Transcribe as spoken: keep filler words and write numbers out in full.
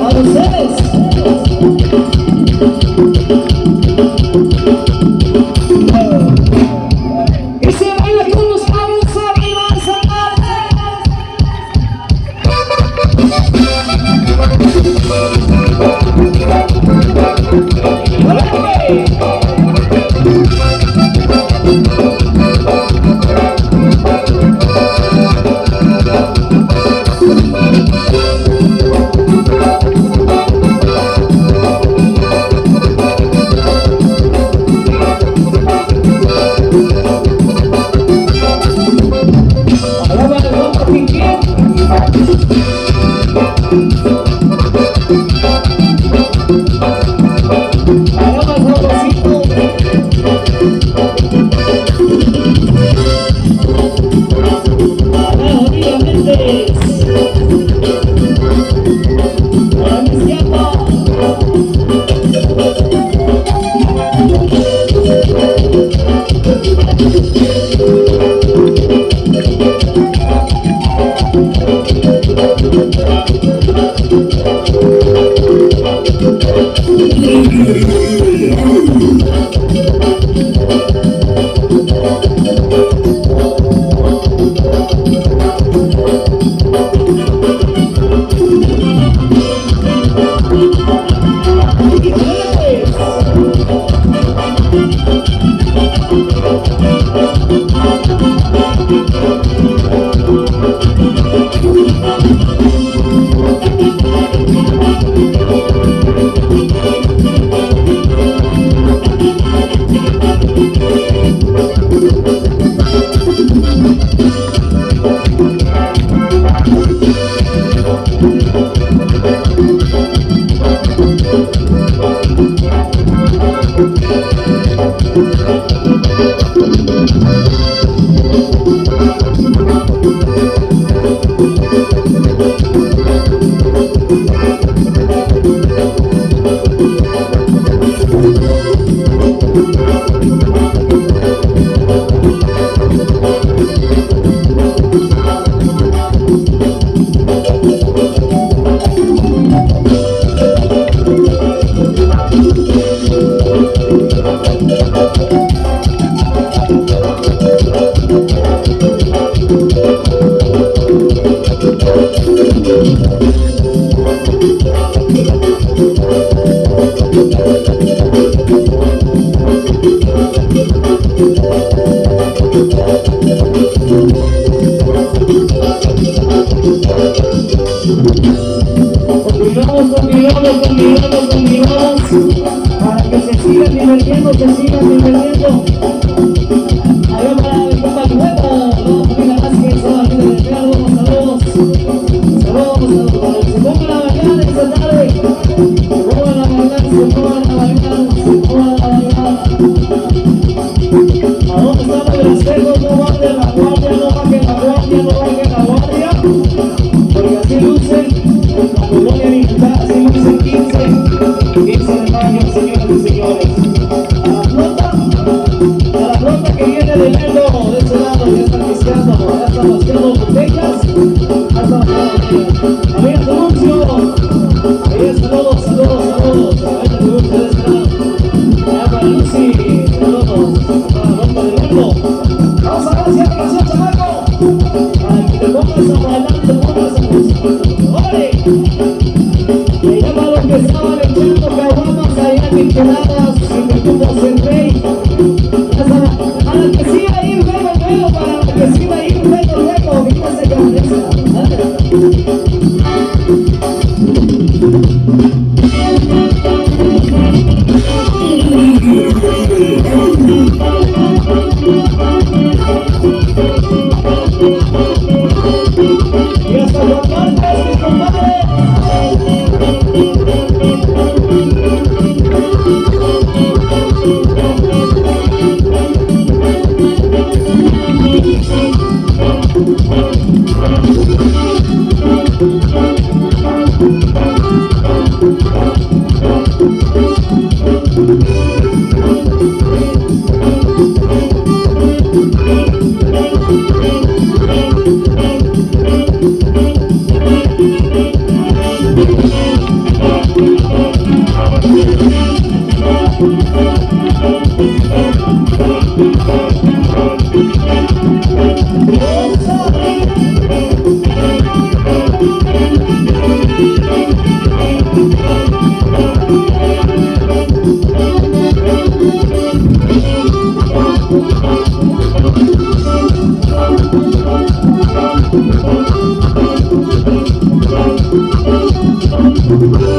Para ustedes. Y se baila con los cabos arriba, Continuamos, continuamos, continuamos, continuamos. Para que se sigan divirtiendo, se sigan divirtiendo. Allá para el compa nuevo, no, familia Vázquez, toda la gente de Ricardo, saludos. Saludos, para que se pongan a bailar esta tarde. Se pongan a bailar, se pongan a bailar, se pongan a bailar. ¿A dónde están los graseros? No bajen la guardia, no bajen la guardia, no bajen la guardia. Porque así lucen, cuando voy a visitar, así lucen quince, quince de mayo, señoras y señores. A la flota, a la flota. Mayo.